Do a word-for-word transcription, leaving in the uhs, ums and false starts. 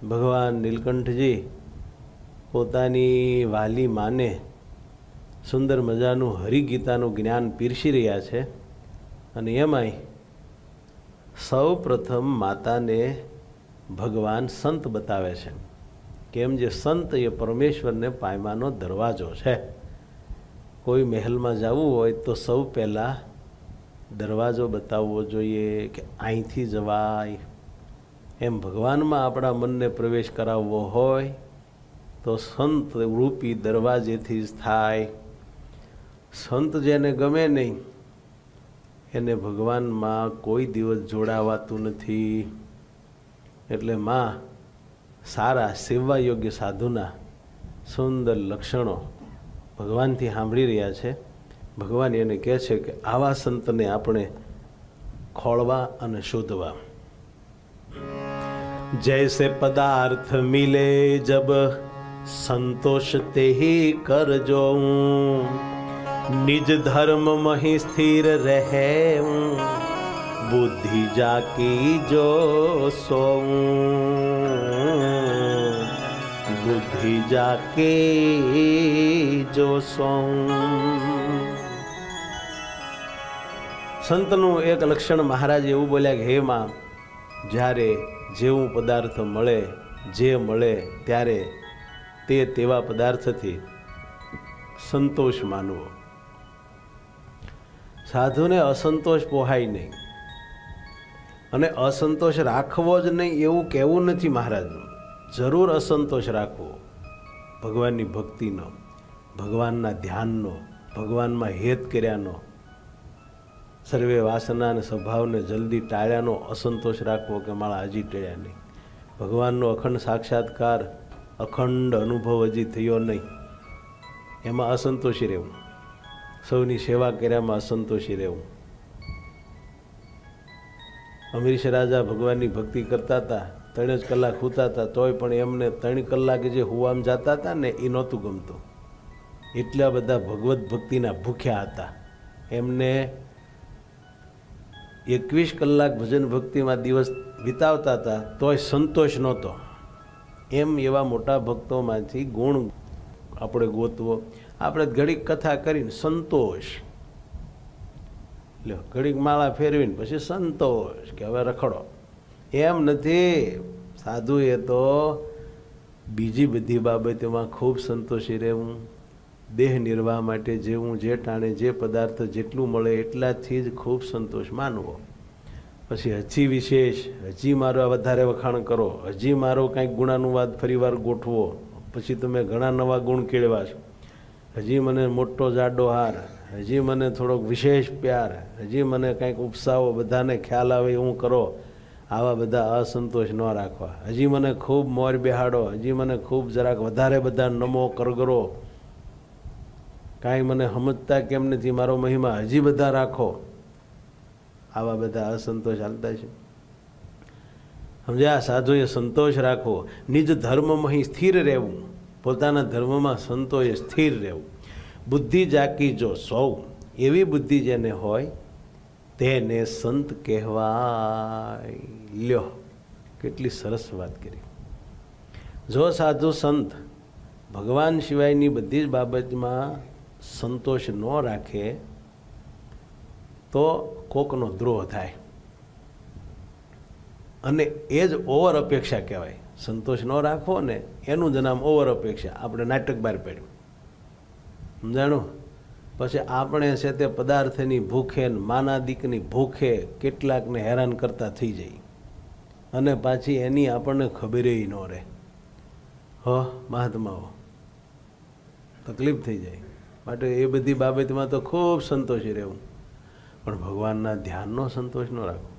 ભગવાન નીલકંઠજી પોતાની વાલી માને સુંદર મજાનું હરિગીતાનું જ્ઞાન પીરસી રહ્યા છે અને એમાંય સૌ પ્રથમ માતાને ભગવાન સંત બતાવે છે. કેમ જે સંત એ પરમેશ્વરને પામવાનો દરવાજો છે. કોઈ મહેલમાં જવું હોય તો સૌ પહેલાં દરવાજો બતાવવો જોઈએ કે અહીંથી જવાય. એમ ભગવાનમાં આપણા મનને પ્રવેશ કરાવવો હોય તો સંત રૂપી દરવાજેથી જ થાય. સંત જેને ગમે નહીં એને ભગવાનમાં કોઈ દિવસ જોડાવાતું નથી. એટલે માં સારા સેવા યોગ્ય સાધુના સુંદર લક્ષણો ભગવાનથી સાંભળી રહ્યા છે. ભગવાન એને કહે છે કે આવા સંતને આપણે ખોળવા અને શોધવા. जैसे पदार्थ मिले जब संतोष ते ही करजो, निज धर्म मही स्थिर रहे बुद्धि जाकी जो सो, बुद्धि जाकी जो सो. સંતનું એક લક્ષણ મહારાજ એવું બોલ્યા કે હે માં, જ્યારે જેવું પદાર્થ મળે જે મળે ત્યારે તે તેવા પદાર્થથી સંતોષ માનવો. સાધુને અસંતોષ પોહાય નહીં અને અસંતોષ રાખવો જ નહીં એવું કહેવું નથી મહારાજનું. જરૂર અસંતોષ રાખવો ભગવાનની ભક્તિનો, ભગવાનના ધ્યાનનો, ભગવાનમાં હેત કર્યાનો, સર્વે વાસના અને સ્વભાવને જલ્દી ટાળ્યાનો અસંતોષ રાખવો કે મારા હજી ટેળ્યા નહીં. ભગવાનનો અખંડ સાક્ષાત્કાર, અખંડ અનુભવ હજી થયો નહીં, એમાં અસંતોષી રહેવું. સૌની સેવા કર્યામાં અસંતોષી રહેવું. અમીશ રાજા ભગવાનની ભક્તિ કરતા હતા, ત્રણ જ કલાક સૂતા હતા, તોય પણ એમને ત્રણ કલાકે જે હુવામ જતા હતા ને એ નહોતું ગમતું. એટલા બધા ભગવત ભક્તિના ભૂખ્યા હતા. એમને એકવીસ કલાક ભજન ભક્તિમાં દિવસ વિતાવતા હતા તોય સંતોષ નહોતો. એમ એવા મોટા ભક્તોમાંથી ગુણ આપણે ગોતવો. આપણે ઘડીક કથા કરીને સંતોષ લ્યો, ઘડીક માળા ફેરવીને પછી સંતોષ કે હવે રખડો. એમ નથી. સાધુએ તો બીજી બધી બાબતોમાં ખૂબ સંતોષી રહેવું. દેહ નિર્વાહ માટે જેવું જે ટાણે જે પદાર્થ જેટલું મળે એટલાથી જ ખૂબ સંતોષ માનવો. પછી હજી વિશેષ, હજી મારો વધારે વખાણ કરો, હજી મારો કાંઈક ગુણાનુવાદ ફરીવાર ગોઠવો, પછી તમે ઘણા નવા ગુણ કેળવા છો. હજી મને મોટો જાડો હાર, હજી મને થોડોક વિશેષ પ્યાર, હજી મને કાંઈક ઉપસાવો, બધાને ખ્યાલ આવે એવું કરો. આવા બધા અસંતોષ ન રાખવા. હજી મને ખૂબ મોર બેહાડો, હજી મને ખૂબ જરાક વધારે બધા નમો કરગરો, કાંઈ મને સમજતા કેમ નથી, મારો મહિમા હજી બધા રાખો. આવા બધા અસંતોષ હાલતા છે. સમજ્યા? સાધુએ સંતોષ રાખવો, નિજ ધર્મમાં સ્થિર રહેવું, પોતાના ધર્મમાં સંતોષે સ્થિર રહેવું. બુદ્ધિ જાકી જો સૌ, એવી બુદ્ધિ જેને હોય તેને સંત કહેવાય. લ્યો, કેટલી સરસ વાત કરી. જો સાધુ સંત ભગવાન સિવાયની બધી જ બાબતમાં સંતોષ ન રાખે તો કોકનો દ્રોહ થાય. અને એ જ ઓવર અપેક્ષા કહેવાય. સંતોષ ન રાખવો ને એનું જ નામ ઓવર અપેક્ષા. આપણે નાટક બહાર પાડ્યું, સમજાણું? પછી આપણે છે તે પદાર્થની ભૂખે, માનાદિકની ભૂખે કેટલાકને હેરાન કરતા થઈ જાય અને પાછી એની આપણને ખબર ન રહે. હ મહાત્માઓ તકલીફ થઈ જાય. માટે એ બધી બાબતમાં તો ખૂબ સંતોષી રહેવું, પણ ભગવાનના ધ્યાનનો સંતોષ ન રાખવો.